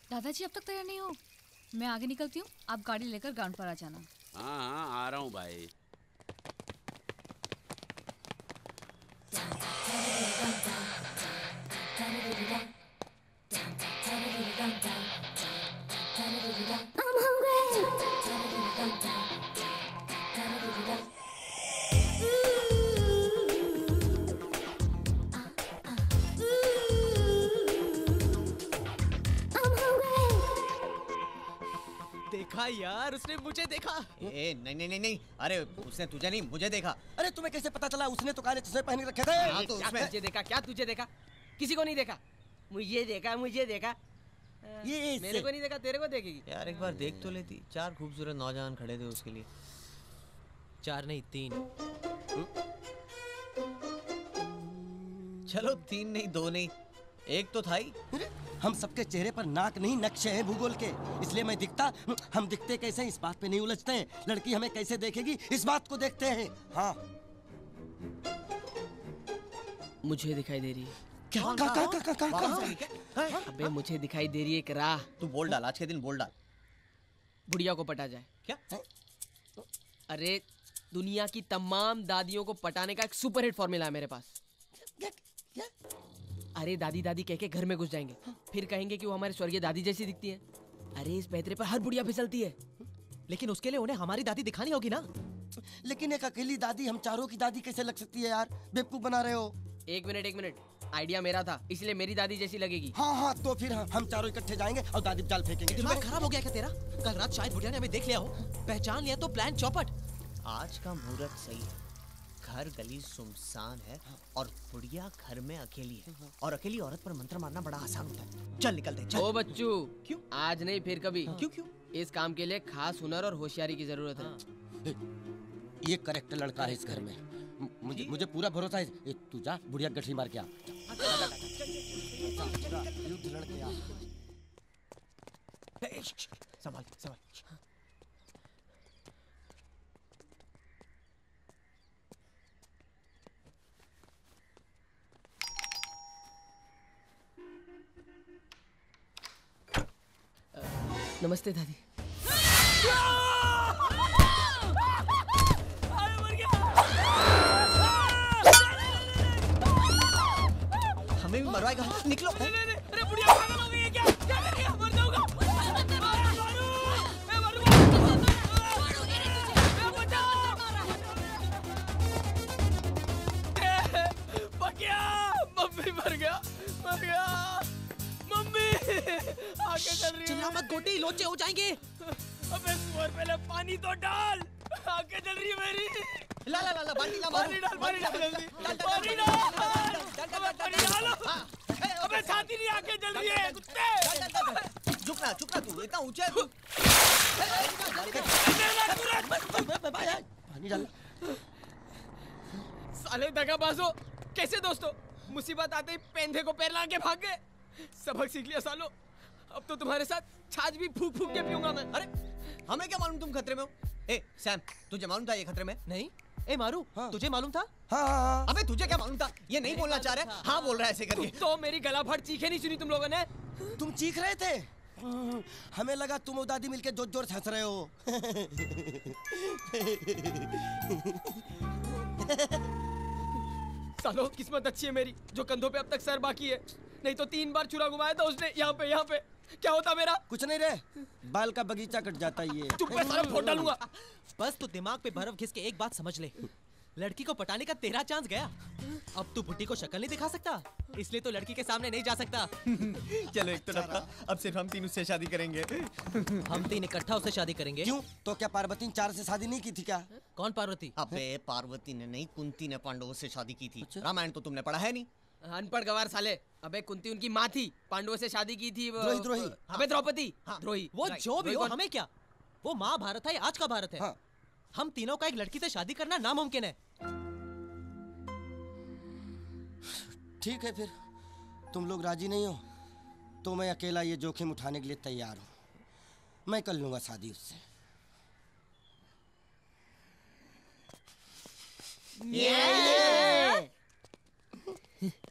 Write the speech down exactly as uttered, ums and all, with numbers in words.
दादाजी अब तक तैयार नहीं हो? मैं आगे निकलती हूँ, आप गाड़ी लेकर ग्राउंड पर आ जाना। हाँ हाँ आ रहा हूँ भाई। देखा यार, उसने मुझे देखा। ए, नहीं नहीं नहीं नहीं, अरे उसने तुझे नहीं मुझे देखा। अरे तुम्हें कैसे पता चला? उसने तो काले चश्मे पहन के रखे थे। हाँ, तो उसमें तुझे देखा? क्या तुझे देखा? किसी को नहीं देखा। मुझे देखा, मुझे देखा। ये मेरे को नहीं देखा, तेरे को देखेगी। यार एक बार देख तो लेती। चार खूबसूरत नौजवान खड़े थे उसके लिए। चार नहीं तीन। चलो तीन नहीं दो नहीं, एक तो था ही। हम सबके चेहरे पर नाक नहीं नक्शे हैं भूगोल के, इसलिए मैं दिखता हम दिखते कैसे इस बात पे नहीं उलझते हैं। लड़की हमें कैसे देखेगी इस बात को देखते हैं। हाँ मुझे दिखाई दे रही है। क्या? कहाँ कहाँ कहाँ कहाँ कहाँ? अबे मुझे दिखाई दे रही है एक राह। तू बोल डाल, आज के दिन बोल डाल। बुढ़िया को पटा जाए। क्या? अरे दुनिया की तमाम दादियों को पटाने का एक सुपर हिट फॉर्मूला है मेरे पास। अरे दादी दादी कह के घर में घुस जाएंगे, फिर कहेंगे कि वो हमारे स्वर्गीय दादी जैसी दिखती है। अरे इस पैतरे पर हर बुढ़िया फिसलती है, लेकिन उसके लिए उन्हें हमारी दादी दिखानी होगी ना। लेकिन एक अकेली दादी हम चारों की दादी कैसे लग सकती है यार? बेवकूफ बना रहे हो। एक मिनट एक मिनट, आइडिया मेरा था, इसलिए मेरी दादी जैसी लगेगी। हाँ हाँ तो फिर हम, हम चारों इकट्ठे जाएंगे और दादी जाल फेंकेंगे। दिमाग खराब हो गया क्या तेरा? कल रात शायद बुढ़िया ने हमें देख लिया हो, पहचान लिया तो प्लान चौपट। आज का मुहूर्त सही है, घर गली सुनसान है और बुढ़िया घर में अकेली है, और अकेली औरत पर मंत्र मारना बड़ा आसान होता है। चल निकलते चल। ओ बच्चू, क्यों? आज नहीं फिर कभी। क्यों क्यों? इस काम के लिए खास हुनर और होशियारी की जरूरत है। ये करेक्ट लड़का है इस घर में, मुझे मुझे पूरा भरोसा है। ए, तू जा बुढ़िया गठरी मार के आ। युद्ध लड़के आ। संभाल संभाल। नमस्ते दादी। हमें भी मरवाएगा, निकलो। अरे बुढ़िया पागल हो गई है क्या? क्या करेगा? मर जाऊंगा। मम्मी मर गया, मर गया। मम्मी आके चल रही है। चिल्ला मत गोटी, लोचे हो जाएंगे। अबे सुअर पहले पानी तो डाल। आके चल रही है मेरी। ला ला ला ला बाल्टी ला, पानी डाल, पानी डाल जल्दी। पानी डाल, पानी डालो। अबे छाती नहीं आके जल रही है कुत्ते। झुक ना झुक ना, तू इतना ऊंचा है तू। पानी डाल। साले दगाबाजो, कैसे दोस्तों? मुसीबत आते ही पेंधे को पैर लाके भाग गए। सबक सीख लिया सालो, अब तो तुम्हारे साथ छाछ भी फूक फूक के पीऊंगा मैं। अरे हमें क्या मालूम तुम खतरे में हो? ए सैम, तुझे मालूम था ये खतरे में? नहीं। ए मारू, हाँ। तुझे मालूम था? हाँ हाँ हाँ। अबे तुझे क्या मालूम था? ये नहीं बोलना चाह रहे, हाँ बोल रहा है ऐसे करके। तो मेरी गला फाड़ चीखे नहीं सुनी तुम लोगों ने? तुम चीख रहे थे? हमें लगा तुम और दादी मिलके जोर जोर से हंस रहे हो। सालो किस्मत अच्छी है मेरी, जो कंधों पे अब तक सर बाकी है, नहीं तो तीन बार छुरा घुमाया था उसने। यहाँ पे यहाँ पे क्या होता मेरा? कुछ नहीं रे, बाल का बगीचा कट जाता ये। चुप है साला, फोड़ डालूंगा। बस तू दिमाग पे बर्फ घिस के एक बात समझ ले, लड़की को पटाने का तेरा चांस गया। अब तू बुड्ढी को शक्ल नहीं दिखा सकता, इसलिए तो लड़की के सामने नहीं जा सकता। चलो एक तरफ का, अब सिर्फ हम तीन उससे शादी करेंगे। हम तीन इकट्ठा उससे शादी करेंगे। क्यों? तो क्या पार्वती ने चार से शादी नहीं की थी क्या? कौन पार्वती? अबे पार्वती ने नहीं, कुंती ने पांडवों से शादी की थी। रामायण तो तुमने पढ़ा है नहीं? अनपढ़ गवार साले। अबे कुंती उनकी माँ थी, पांडवों से शादी की थी। द्रोही द्रोही। अबे द्रौपदी द्रोही। वो जो भी हो, हमें क्या? वो महाभारत है, आज का भारत है। हाँ। हम तीनों का एक लड़की से शादी करना नामुमकिन है। ठीक है, फिर तुम लोग राजी नहीं हो तो मैं अकेला ये जोखिम उठाने के लिए तैयार हूँ। मैं कर लूंगा शादी उससे। ये